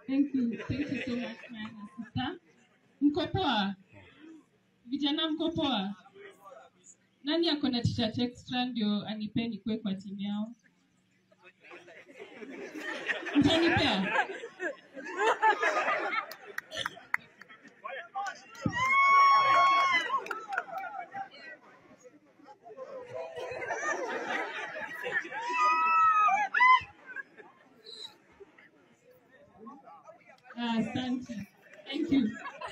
Thank you so much, my sister. Mko poa? Vijana mko poa? Nani ako na t-shirt extra ndio anipe nikwe kwa timu yao? Mtanipea? Asante. Thank you.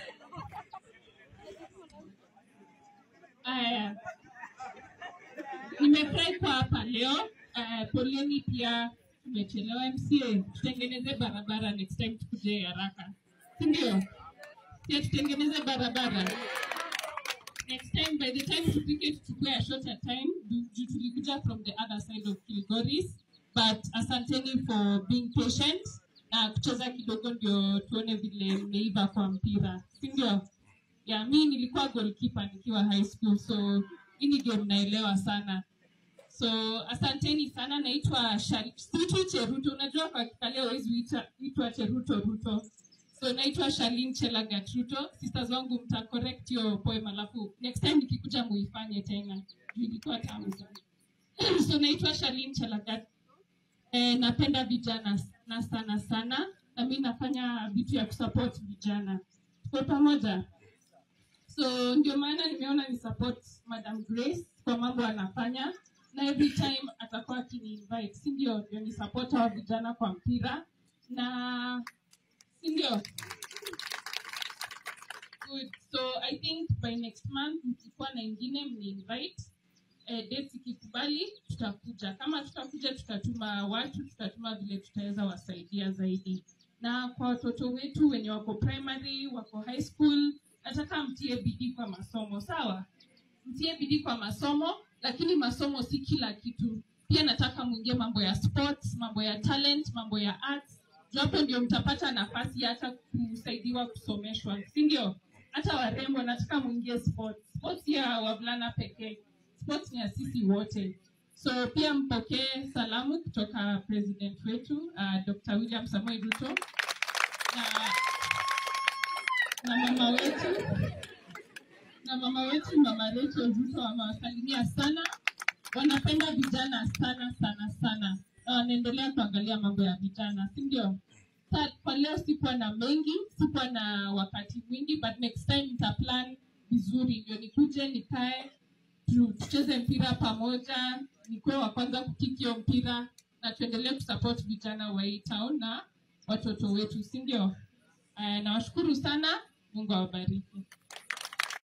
Nimefurahi kwa hapa leo. Poleni pia tumechelewa. MCA, tutengeneze barabara next time tukuje haraka. Ndio? Pia tutengeneze barabara. Next time, by the time tupike tuchukue a shorter time, tulikuja from the other side of Kilgoris. But asanteni for being patient. Kucheza kidogo ndio tuone vile mmeiva kwa mpira. Ndio? Ya, mimi nilikuwa goalkeeper nikiwa high school, so ini game naelewa sana. So asanteni sana. Naitwa Ruto. Unajua kwa kikaleo hizi huitwa Ruto. So naitwa Charlene Chelagat Ruto. Sisters wangu mta correct your poem alafu next time nikikuja muifanye tena. Ilikuwa tamu sana. So naitwa Charlene Chelagat. Napenda vijana na sana. Na mimi nafanya vitu ya kusupport vijana. Kwa pamoja. So ndio maana nimeona ni support Madam Grace kwa mambo anafanya. Na every time atakuwa akini-invite. Si ndio ni support wa vijana kwa mpira. Na si ndio? Good. So I think by next month mkikuwa na ingine mni-invite. Dates ikikubali tutakuja. Kama tutakuja tutatuma watu, tutatuma vile tutaweza wasaidia zaidi. Na kwa watoto wetu wenye wako primary, wako high school, nataka mtie bidii kwa masomo, sawa? Mtie bidii kwa masomo, lakini masomo si kila kitu. Pia nataka mwingie mambo ya sports, mambo ya talent, mambo ya arts. Hapo ndio mtapata nafasi hata kusaidiwa kusomeshwa. Si ndio? Hata warembo nataka mwingie sports. Sports ya wavulana pekee. Sports ni ya sisi wote. So pia mpokee salamu kutoka president wetu, Dr. William Samoei Ruto. Na mama wetu Mama Rachel Ruto wamewasalimia sana. Wanapenda vijana sana. Wanaendelea kuangalia mambo ya vijana, si ndio? Kwa leo sikuwa na mengi, sikuwa na wakati mwingi, but next time nitaplan vizuri ndio nikuje nikae tucheze mpira pamoja, nikuwe wa kwanza kukikio mpira na tuendelee kusupport vijana wa hii town na watoto wetu, si ndio? Nawashukuru sana. Mungu awabariki.